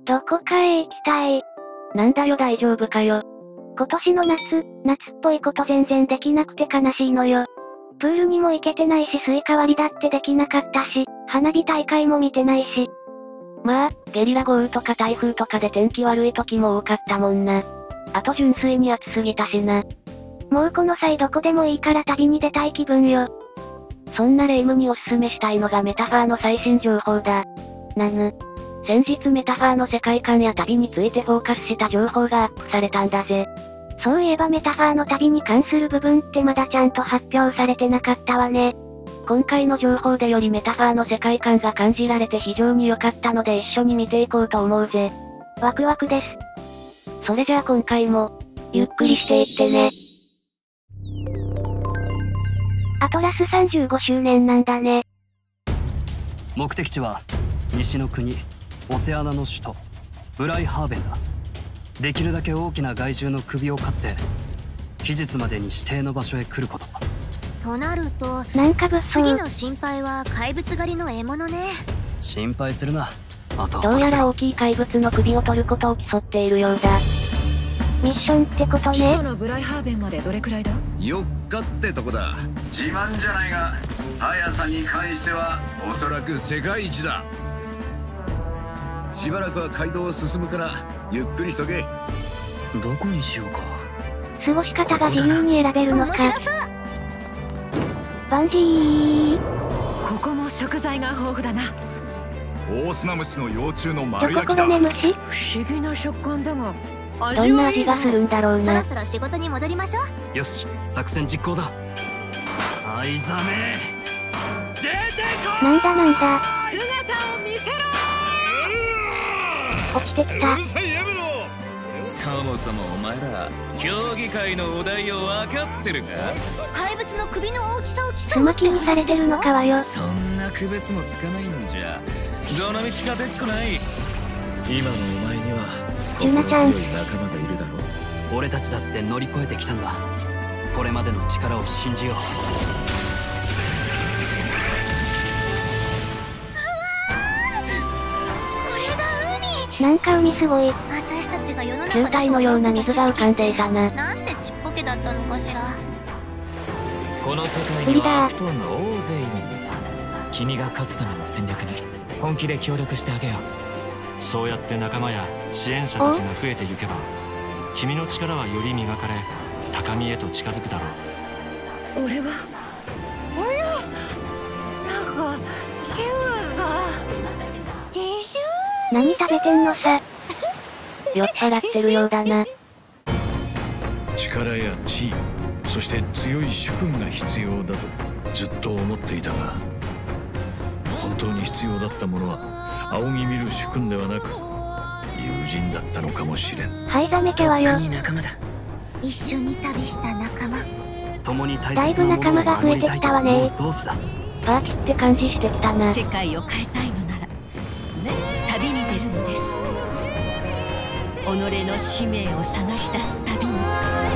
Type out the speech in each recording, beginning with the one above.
どこかへ行きたい。 なんだよ大丈夫かよ。 今年の夏っぽいこと全然できなくて悲しいのよ。プールにも行けてないしスイカ割りだってできなかったし、花火大会も見てないし。 まあ、ゲリラ豪雨とか台風とかで天気悪い時も多かったもんな。あと純粋に暑すぎたしな。 もうこの際どこでもいいから旅に出たい気分よ。 そんなレイムにおすすめしたいのがメタファーの最新情報だ。先日メタファーの世界観や旅についてフォーカスした情報がアップされたんだぜ。 そういえばメタファーの旅に関する部分ってまだちゃんと発表されてなかったわね。 今回の情報でよりメタファーの世界観が感じられて非常に良かったので一緒に見ていこうと思うぜ。 ワクワクです。 それじゃあ今回も、ゆっくりしていってね。 アトラス35周年なんだね。 目的地は、西の国、オセアナの首都、ブライハーベンだ。できるだけ大きな害獣の首を飼って、期日までに指定の場所へ来ること。 となると、 なんか次の心配は怪物狩りの獲物ね。 心配するな。あとどうやら大きい怪物の首を取ることを競っているようだ。 ミッションってことね。 首都のブライハーベンまでどれくらいだ ？4日ってとこだ。自慢じゃないが、速さに関してはおそらく世界一だ。しばらくは街道を進むからゆっくりしとけ。 どこにしようか。 過ごし方が自由に選べるのか。バンジー。 ここも食材が豊富だな。 オオスナムシの幼虫のチ丸ョココロ焼きだ。 ネ虫？ 不思議な食感だが、 どんな味がするんだろうな。 そろそろ仕事に戻りましょう。 よし、作戦実行だ。アイザメ、出てこい。 なんだ。 姿を見せろ。 落ちてきた。 うるさいやめろ。 そもそもお前ら競技会のお題を分かってるか？ 怪物の首の大きさをす競うってまきにされてるのかわよ。 そんな区別もつかないんじゃどの道かでっこない。今のお前にはゆなちゃん心強い仲間がいるだろ。 俺たちだって乗り越えてきたんだ。これまでの力を信じよう。 これが海。 なんか海すごい。 私たちが世の中球体のような水が浮かんでいたな。 なんてちっぽけだったのかしら。 この世界には悪党が大勢いるんだ。君が勝つための戦略に本気で協力してあげよう。 そうやって仲間や支援者たちが増えていけば、君の力はより磨かれ高みへと近づくだろう。 俺はなんか気分がでしょ何食べてんのさ。 酔っ払ってるようだな。 力や地位、そして強い主君が必要だとずっと思っていたが、本当に必要だったものは仰ぎ見る主君ではなく友人だったのかもしれん。 はいざめてはよ。 仲間だ。 一緒に旅した仲間。 共に大だいぶ切なもの仲間が増えてを守りたいときたわね思う同士だ。 パーティって感じしてきたな。 世界を変えたいのなら旅に出るのです。己の使命を探し出す旅に。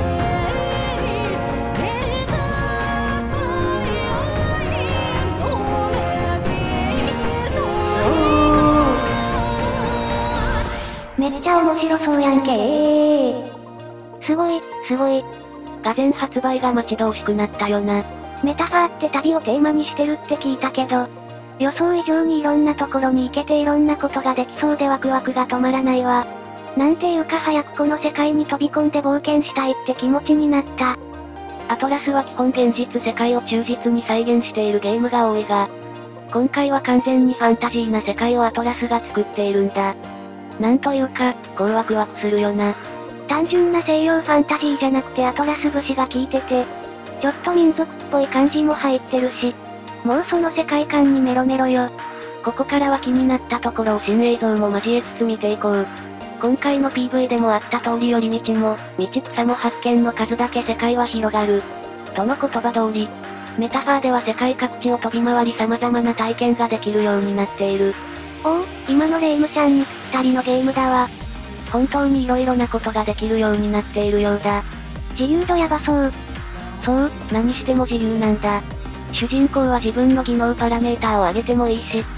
めっちゃ面白そうやんけすごい。 がぜ発売が待ち遠しくなったよな。 メタファーって旅をテーマにしてるって聞いたけど、予想以上にいろんなところに行けていろんなことができそうでワクワクが止まらないわ。なんていうか早くこの世界に飛び込んで冒険したいって気持ちになった。 アトラスは基本現実世界を忠実に再現しているゲームが多いが、今回は完全にファンタジーな世界をアトラスが作っているんだ。なんというか、こうワクワクするよな。 単純な西洋ファンタジーじゃなくてアトラス節が効いてて、ちょっと民族っぽい感じも入ってるし、もうその世界観にメロメロよ。 ここからは気になったところを新映像も交えつつ見ていこう。今回の PV でもあった通り寄り道も、道草も発見の数だけ世界は広がる。との言葉通り、メタファーでは世界各地を飛び回り様々な体験ができるようになっている。 おお、今のレイムちゃんにぴったりのゲームだわ。 本当に色々なことができるようになっているようだ。 自由度やばそう。 そう、何しても自由なんだ。主人公は自分の技能パラメーターを上げてもいいし、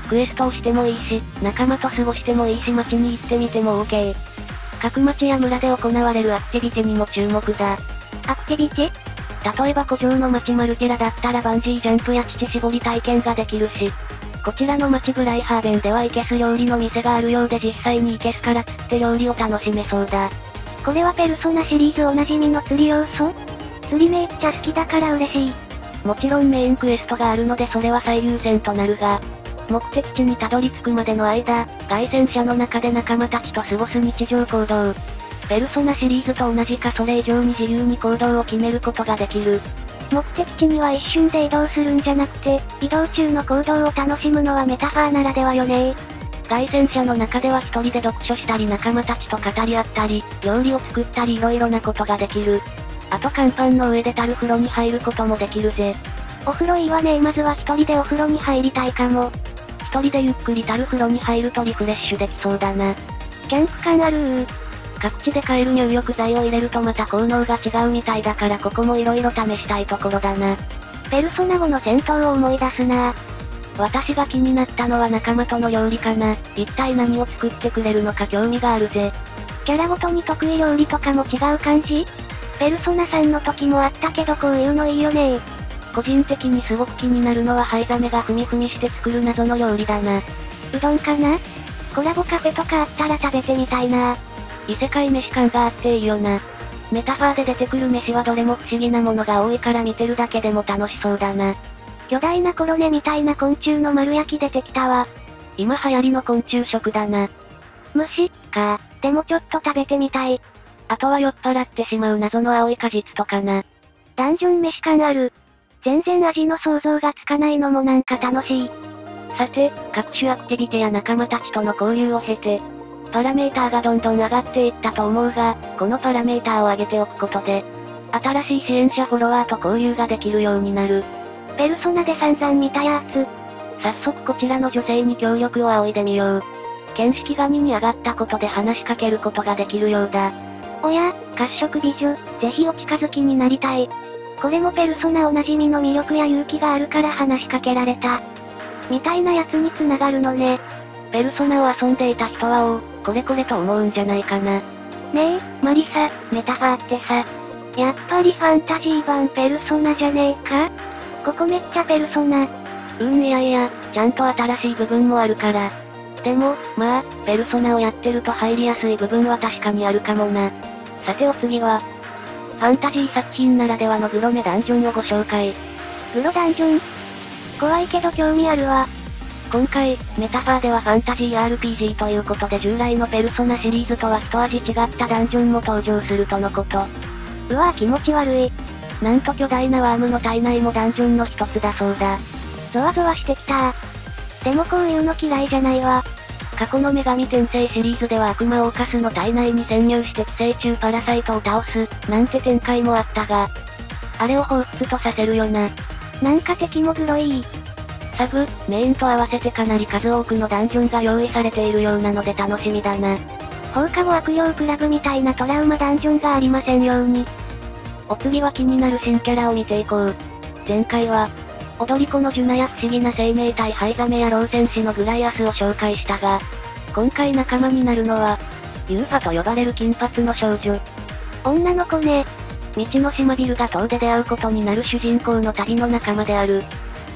クエストをしてもいいし、仲間と過ごしてもいいし街に行ってみても OK。各町や村で行われるアクティビティにも注目だ。 アクティビティ？ 例えば古城の町マルティラだったらバンジージャンプや乳搾り体験ができるし、こちらの町ブライハーベンではイケス料理の店があるようで実際にイケスから釣って料理を楽しめそうだ。 これはペルソナシリーズおなじみの釣り要素？釣りめっちゃ好きだから嬉しい。 もちろんメインクエストがあるのでそれは最優先となるが、目的地にたどり着くまでの間、凱旋者の中で仲間たちと過ごす日常行動。ペルソナシリーズと同じかそれ以上に自由に行動を決めることができる。 目的地には一瞬で移動するんじゃなくて、移動中の行動を楽しむのはメタファーならではよね。 凱旋者の中では一人で読書したり仲間たちと語り合ったり、料理を作ったり色々なことができる。あと甲板の上で樽風呂に入ることもできるぜ。 お風呂いいわね。まずは一人でお風呂に入りたいかも。 一人でゆっくり樽風呂に入るとリフレッシュできそうだな。 キャンプ感あるー。 各地で買える入浴剤を入れるとまた効能が違うみたいだからここも色々試したいところだな。 ペルソナ5の戦闘を思い出すな。 私が気になったのは仲間との料理かな。一体何を作ってくれるのか興味があるぜ。 キャラごとに得意料理とかも違う感じ？ペルソナ3の時もあったけどこういうのいいよね。 個人的にすごく気になるのはハイザメがふみふみして作る謎の料理だな。 うどんかな？コラボカフェとかあったら食べてみたいな。 異世界飯感があっていいよな。メタファーで出てくる飯はどれも不思議なものが多いから見てるだけでも楽しそうだな。 巨大なコロネみたいな昆虫の丸焼き出てきたわ。 今流行りの昆虫食だな。 虫か。でもちょっと食べてみたい。 あとは酔っ払ってしまう謎の青い果実とかな。 ダンジョン飯感ある。全然味の想像がつかないのもなんか楽しい。 さて、各種アクティビティや仲間たちとの交流を経て、パラメーターがどんどん上がっていったと思うが、このパラメーターを上げておくことで、新しい支援者フォロワーと交流ができるようになる。 ペルソナで散々見たやつ。 早速こちらの女性に協力を仰いでみよう。見識が2に上がったことで話しかけることができるようだ。 おや、褐色美女、ぜひお近づきになりたい。これもペルソナおなじみの魅力や勇気があるから話しかけられた。みたいなやつに繋がるのね。 ペルソナを遊んでいた人はこれこれと思うんじゃないかな。 ねえ、マリサ、メタファーってさ、やっぱりファンタジー版ペルソナじゃねえか？ここめっちゃペルソナ。 いやいや、ちゃんと新しい部分もあるから。でも、まあ、ペルソナをやってると入りやすい部分は確かにあるかもな。さてお次は、ファンタジー作品ならではのグロメダンジョンをご紹介。 グロダンジョン？怖いけど興味あるわ。 今回、メタファーではファンタジー RPG ということで従来のペルソナシリーズとは一味違ったダンジョンも登場するとのこと。 うわぁ気持ち悪い。 なんと巨大なワームの体内もダンジョンの一つだそうだ。 ゾワゾワしてきたー。でもこういうの嫌いじゃないわ。 過去の女神転生シリーズでは悪魔オーカスの体内に潜入して寄生虫パラサイトを倒す、なんて展開もあったが、あれを彷彿とさせるよな。 なんか敵もグロい。 サブ、メインと合わせてかなり数多くのダンジョンが用意されているようなので楽しみだな。 放課後悪霊クラブみたいなトラウマダンジョンがありませんように。 お次は気になる新キャラを見ていこう。前回は、踊り子のジュナや不思議な生命体ハイザメや老戦士のグライアスを紹介したが、今回仲間になるのは、ユーファと呼ばれる金髪の少女。 女の子ね。 未知の島ビルが島で出会うことになる主人公の旅の仲間である。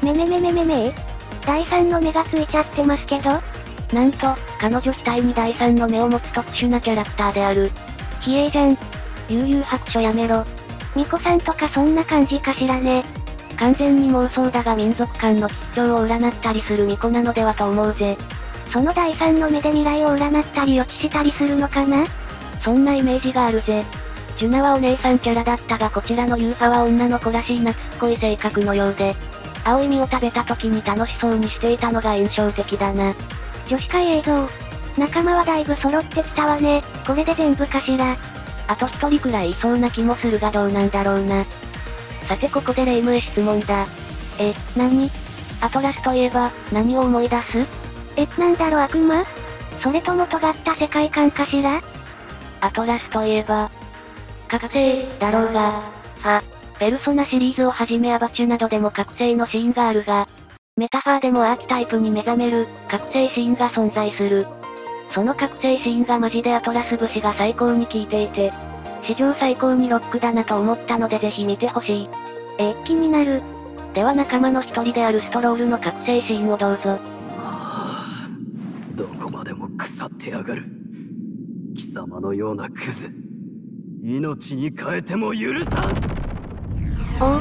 第3の目がついちゃってますけど？ なんと、彼女額に第3の目を持つ特殊なキャラクターである。 ひえーじゃん。 悠々白書やめろ。 巫女さんとかそんな感じかしらね。 完全に妄想だが民族間の吉祥を占ったりする巫女なのではと思うぜ。 その第3の目で未来を占ったり予知したりするのかな？ そんなイメージがあるぜ。ジュナはお姉さんキャラだったがこちらのユーファは女の子らしい懐っこい性格のようで、青い実を食べた時に楽しそうにしていたのが印象的だな。 女子会映像。仲間はだいぶ揃ってきたわね。これで全部かしら。 あと一人くらいいそうな気もするがどうなんだろうな。さてここでレイムへ質問だ。 何？ アトラスといえば、何を思い出す？ なんだろ悪魔？それとも尖った世界観かしら？ アトラスといえば、覚醒、だろうが、ペルソナシリーズをはじめアバチュなどでも覚醒のシーンがあるが、 メタファーでもアーキタイプに目覚める、覚醒シーンが存在する。その覚醒シーンがマジでアトラス節が最高に効いていて、史上最高にロックだなと思ったのでぜひ見てほしい。 気になる。 では仲間の一人であるストロールの覚醒シーンをどうぞ。 どこまでも腐ってやがる。貴様のようなクズ。命に変えても許さん。 おう。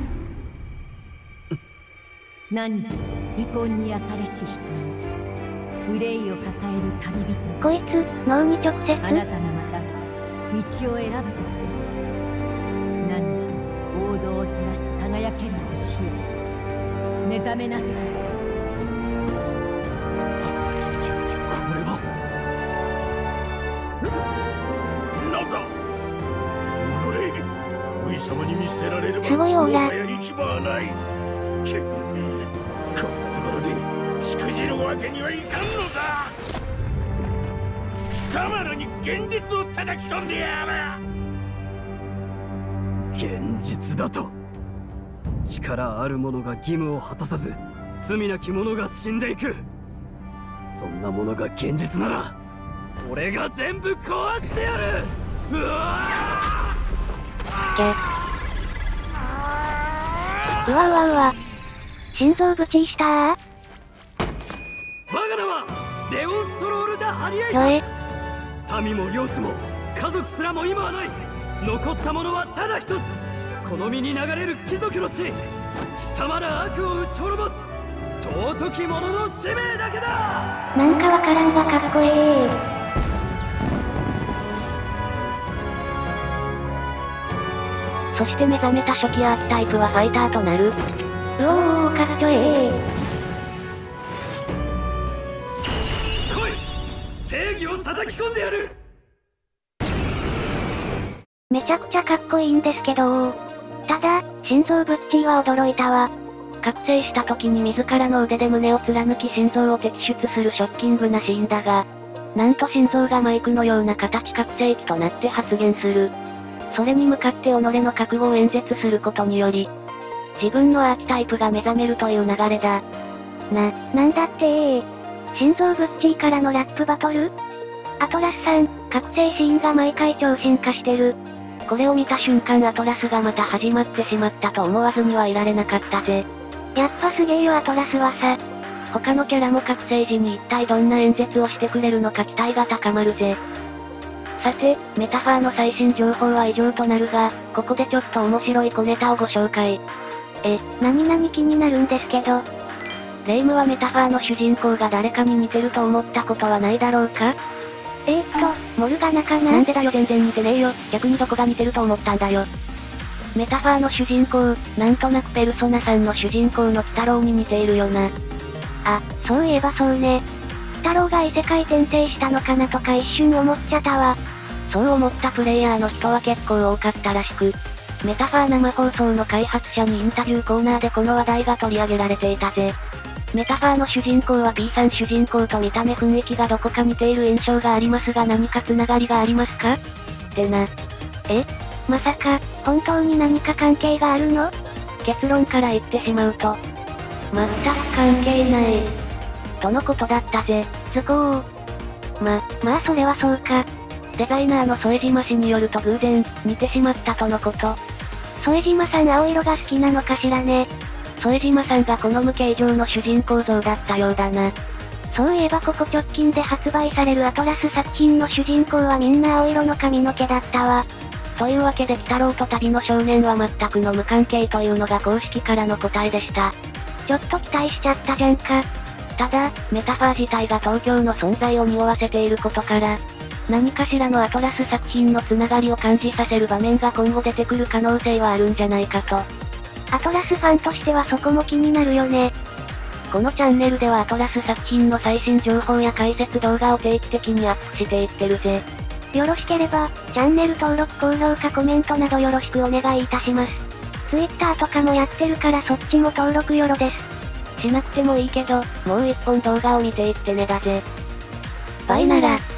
汝、遺恨にあかれし人に憂いを抱える旅人。 こいつ、脳に直接。 あなたのまた道を選ぶ時です。汝、王道を照らす輝ける星よ。目覚めなさい。 なんだお上様に見捨てられればすごいオーラ。 もはや行き場はない。こんなところでしくじるわけにはいかんのだ。貴様らに現実を叩き込んでやる。 現実だと。力ある者が義務を果たさず、罪なき者が死んでいく。そんなものが現実なら俺が全部壊してやる。うわうわうわうわ。心臓ぶちしたー。 我が名はレオンストロール・ダ・ハリエイタ。民も領地も家族すらも今はない。残ったものはただ一つ、この身に流れる貴族の血。貴様ら悪を打ち滅ぼす尊き者の使命だけだ。 なんかわからんがかっこいい。 そして目覚めた初期アーキタイプはファイターとなる。 うおー、かっちょええ。 来い、正義を叩き込んでやる。 めちゃくちゃかっこいいんですけどただ、心臓ぶっちーは驚いたわ。 覚醒した時に自らの腕で胸を貫き心臓を摘出するショッキングなシーンだが、なんと心臓がマイクのような形覚醒器となって発言する。それに向かって己の覚悟を演説することにより、自分のアーキタイプが目覚めるという流れだ。 なんだって心臓ぶっちーからのラップバトル？アトラスさん、覚醒シーンが毎回超進化してる。 これを見た瞬間アトラスがまた始まってしまったと思わずにはいられなかったぜ。 やっぱすげえよアトラスはさ。 他のキャラも覚醒時に一体どんな演説をしてくれるのか期待が高まるぜ。さて、メタファーの最新情報は以上となるが、ここでちょっと面白い小ネタをご紹介。 何気になるんですけど。 レイムはメタファーの主人公が誰かに似てると思ったことはないだろうか？ モルガナかな？ なんでだよ、全然似てねえよ。逆にどこが似てると思ったんだよ。メタファーの主人公、なんとなくペルソナ3の主人公の鬼太郎に似ているよな。 あ、そういえばそうね。鬼太郎が異世界転生したのかなとか一瞬思っちゃったわ。 そう思ったプレイヤーの人は結構多かったらしく、メタファー生放送の開発者にインタビューコーナーでこの話題が取り上げられていたぜ。メタファーの主人公は P さん主人公と見た目雰囲気がどこか似ている印象がありますが何かつながりがありますか？ってな。 まさか、本当に何か関係があるの？ 結論から言ってしまうと、全く関係ない。とのことだったぜ。 すごー。まあそれはそうか。 デザイナーの副島氏によると偶然、似てしまったとのこと。 副島さん青色が好きなのかしらね。 副島さんが好む形状の主人公像だったようだな。 そういえばここ直近で発売されるアトラス作品の主人公はみんな青色の髪の毛だったわ。 というわけで鬼太郎と旅の少年は全くの無関係というのが公式からの答えでした。 ちょっと期待しちゃったじゃんか。 ただ、メタファー自体が東京の存在を匂わせていることから、何かしらのアトラス作品のつながりを感じさせる場面が今後出てくる可能性はあるんじゃないかと。 アトラスファンとしてはそこも気になるよね。 このチャンネルではアトラス作品の最新情報や解説動画を定期的にアップしていってるぜ。 よろしければ、チャンネル登録高評価コメントなどよろしくお願いいたします。Twitter とかもやってるからそっちも登録よろです。 しなくてもいいけど、もう一本動画を見ていってねだぜ。バイなら。